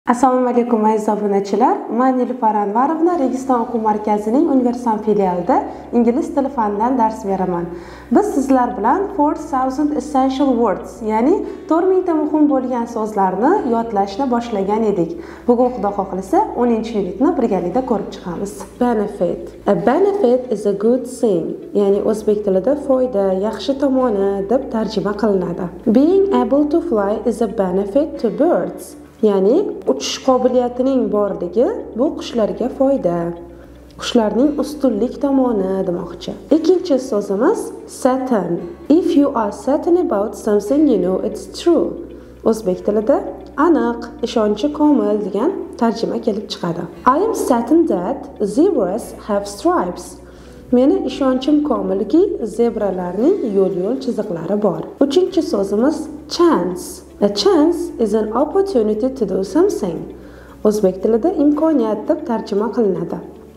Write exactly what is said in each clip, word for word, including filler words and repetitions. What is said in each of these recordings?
Assalomu alaykum aziz obunachilar. Men Nilufar Anvarovna Registon o'quv markazining Universal filialida ingliz tili fanidan dars beraman. Biz sizlar bilan four thousand essential words, ya'ni to'rt ming ta muhim bo'lgan so'zlarni yodlashni boshlagan edik. Bugun Xudo xohlasa o'ninchi unitni birgalikda ko'rib chiqamiz. Benefit. A benefit is a good thing, ya'ni o'zbek tilida foyda, yaxshi tomoni deb tarjima qilinadi. Being able to fly is a benefit to birds. Ya'ni uchish qobiliyatining borligi bu qushlarga foyda. Qushlarning ustunlik tomoni demoqchi. Ikkinchi so'zimiz certain. If you are certain about something, you know it's true. O'zbek tilida aniq, ishonchi komil degan tarjima kelib chiqadi. I am certain that zebras have stripes. Meni ishonchim komilki, zebralarning yo'l-yo'l chiziqlari bor. Uchinchi so'zimiz chance. A chance is an opportunity to do something. O'zbek tilida imkoniyat deb tarjima qilinadi.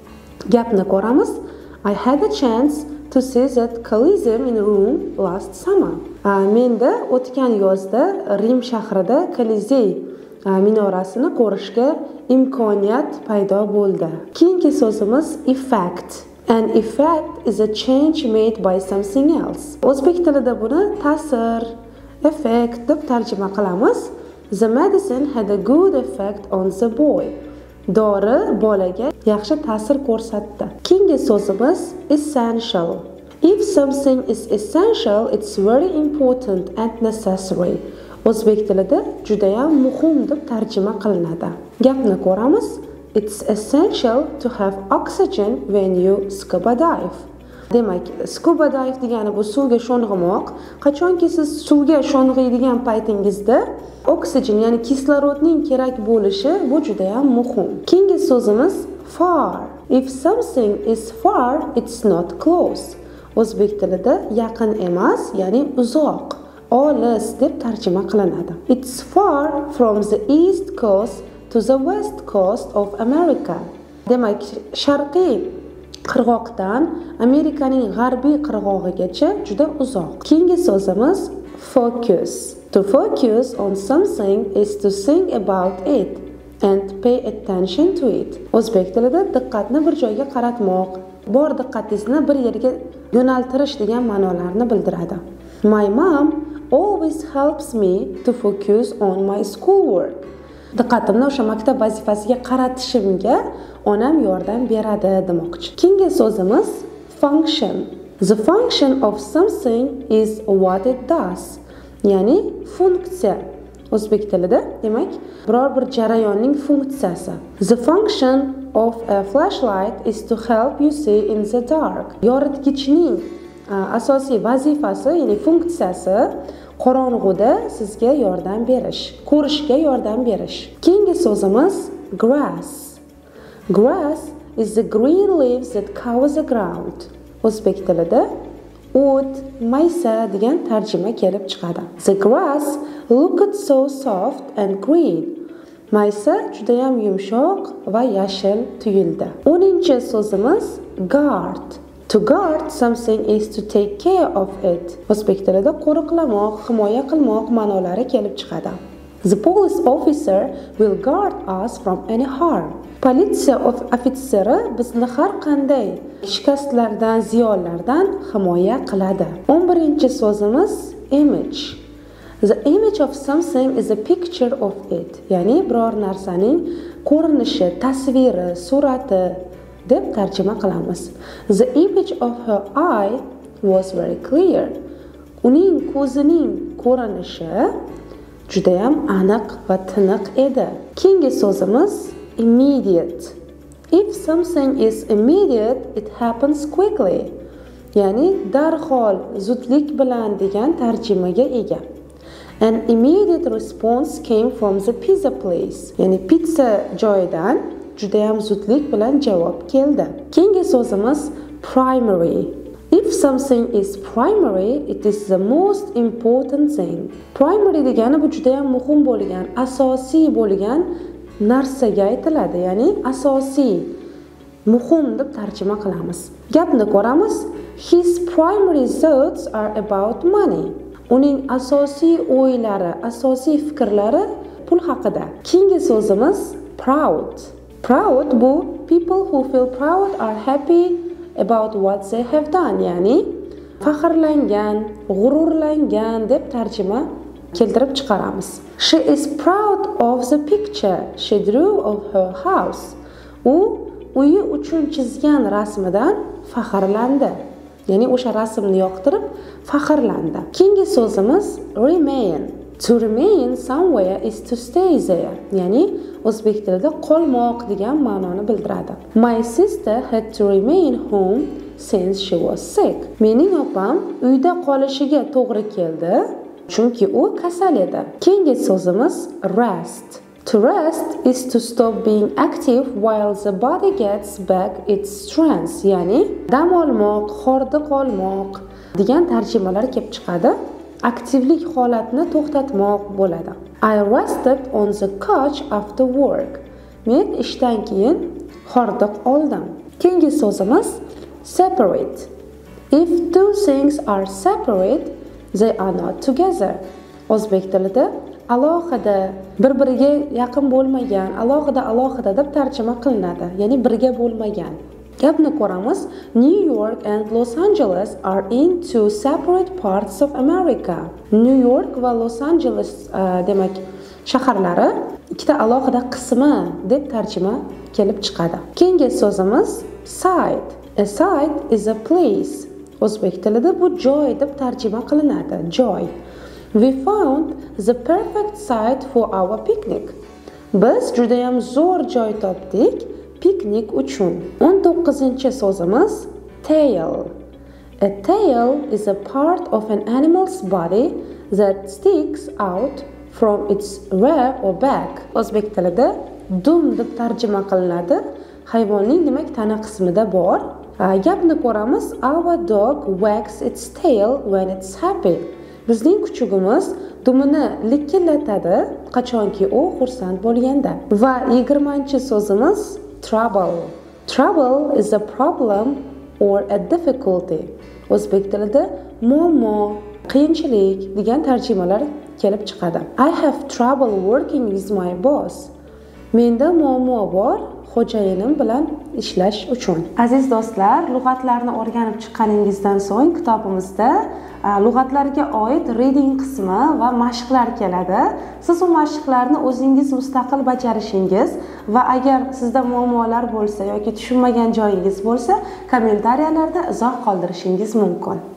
Gapni ko'ramiz. I had a chance to see that Colosseum in Rome last summer. Menda o'tgan yozda Rim shahrida Kolizey minorasini ko'rishga imkoniyat paydo bo'ldi. Keyingi so'zimiz effect. An effect is a change made by something else. O'zbek tilida buni ta'sir, effect deb tarjima qilamiz. The medicine had a good effect on the boy. Dori bolaga yaxshi ta'sir ko'rsatdi. Keyingi so'zimiz essential. If something is essential, it's very important and necessary. O'zbek tilida juda ham muhim deb tarjima qilinadi. Gapni ko'ramiz. It's essential to have oxygen when you scuba dive. Demak, scuba dive degani bu suvga sho'ng'imoq. Qachonki siz suvga sho'ng'iydigan paytingizda oksigen, ya'ni kislorodning kerak bo'lishi bu juda ham muhim. Keyingi so'zimiz far. If something is far, it's not close. O'zbek tilida yaqin emas, ya'ni uzoq, olis deb tarjima qilinadi. It's far from the east coast to the west coast of America. Demak, sharqiy qirg'oqdan Amerikaning g'arbiy qirg'og'igacha juda uzoq. Keyingi so'zimiz focus. To focus on something is to think about it and pay attention to it. O'zbek tilida diqqatni bir joyga qaratmoq, bor diqqatingizni bir yerga yo'naltirish degan ma'nolarni bildiradi. My mom always helps me to focus on my schoolwork. Diqqatimni o'sha maktab vazifasiga qaratishimga onam yordam beradi demoqchi. Keyingi so'zimiz function. The function of something is what it does. Ya'ni funksiya. O'zbek tilida demak, biror bir jarayonning funksiyasi. The function of a flashlight is to help you see in the dark. Yoritgichning asosiy vazifasi, ya'ni funksiyasi qorong'uda sizga yordam berish, ko'rishga yordam berish. Keyingi so'zimiz grass. Grass is the green leaves that cover the ground. O'zbek tilida o't, maysa degan tarjima kelib chiqadi. The grass looked so soft and green. Maysa juda ham yumshoq va yashil tuyuldi. o'ninchi so'zimiz guard. To guard something is to take care of it. O'zbek tilida qo'riqlamoq, himoya qilmoq ma'nolari kelib chiqadi. The police officer will guard us from any harm. Politsiya ofitseri bizni har qanday shikastlardan, ziyonlardan himoya qiladi. o'n birinchi so'zimiz image. The image of something is a picture of it. Ya'ni biror narsaning ko'rinishi, tasviri, surati deb tarjima qilamiz. The image of her eye was very clear. Uning ko'zining ko'rinishi juda ham aniq va tiniq edi. Keyingi so'zimiz immediate. If something is immediate, it happens quickly. Ya'ni darhol, zudlik bilan degan tarjimaga ega. An immediate response came from the pizza place. Ya'ni pizza joyidan juda ham zudlik bilan javob keldi. Keyingi so'zimiz primary. If something is primary, it is the most important thing. Primary degani bu juda ham muhim bo'lgan, asosiy bo'lgan narsaga aytiladi, ya'ni asosiy, muhim deb tarjima qilamiz. Gapni ko'ramiz. His primary thoughts are about money. Uning asosiy o'ylari, asosiy fikrlari pul haqida. Keyingi so'zimiz proud. Proud bu people who feel proud are happy about what they have done, ya'ni faxrlangan, g'ururlangan deb tarjima keltirib chiqaramiz. She is proud of the picture she drew of her house. U uyi uchun chizgan rasmidan faxrlandi. Ya'ni o'sha rasmni yoqtirib faxrlandi. Keyingi so'zimiz remain. To remain somewhere is to stay there. Ya'ni o'zbek tilida qolmoq degan ma'noni bildiradi. My sister had to remain home since she was sick. Mening opam uyda qolishiga to'g'ri keldi, chunki u kasal edi. Keyingi so'zimiz rest. To rest is to stop being active while the body gets back its strength. Ya'ni dam olmoq, xorda qolmoq degan tarjimalar kelib chiqadi. Aktivlik holatini to'xtatmoq bo'ladi. I rested on the couch after work. Men ishdan keyin hordiq oldim. Keyingi so'zimiz separate. If two things are separate, they are not together. O'zbek tilida alohida, bir-biriga yaqin bo'lmagan, alohida alohida deb tarjima qilinadi. Ya'ni birga bo'lmagan. Gapni ko'ramiz. New York and Los Angeles are in two separate parts of America. New York va Los Angeles uh, demak shaharlari ikkita alohida qismi deb tarjima kelib chiqadi. Keyingi so'zimiz site. A site is a place. O'zbek tilida bu joy deb tarjima qilinadi. Joy. We found the perfect site for our picnic. Biz juda ham zo'r joy topdik piknik uchun. o'n to'qqizinchi so'zimiz tail. A tail is a part of an animal's body that sticks out from its rear or back. O'zbek tilida dum deb tarjima qilinadi. Hayvonning demak tana qismida bor. Gapni ko'ramiz. Our dog wags its tail when it's happy. Bizning kuchugimiz dumini likillatadi qachonki u xursand bo'lganda. Va yigirmanchi so'zimiz trouble. Trouble is a problem or a difficulty. O'zbek tilida muammo, qiyinchilik degan tarjimalar kelib chiqadi. I have trouble working with my boss. Menda muammo bor xo'jayinim bilan ishlash uchun. Aziz do'stlar, lug'atlarni o'rganib chiqqaningizdan so'ng kitobimizda lug'atlarga oid reading qismi va mashqlar keladi. Siz u mashqlarni o'zingiz mustaqil bajarishingiz va agar sizda muammolar bo'lsa yoki tushunmagan joyingiz bo'lsa, kommentariyalarda izoh qoldirishingiz mumkin.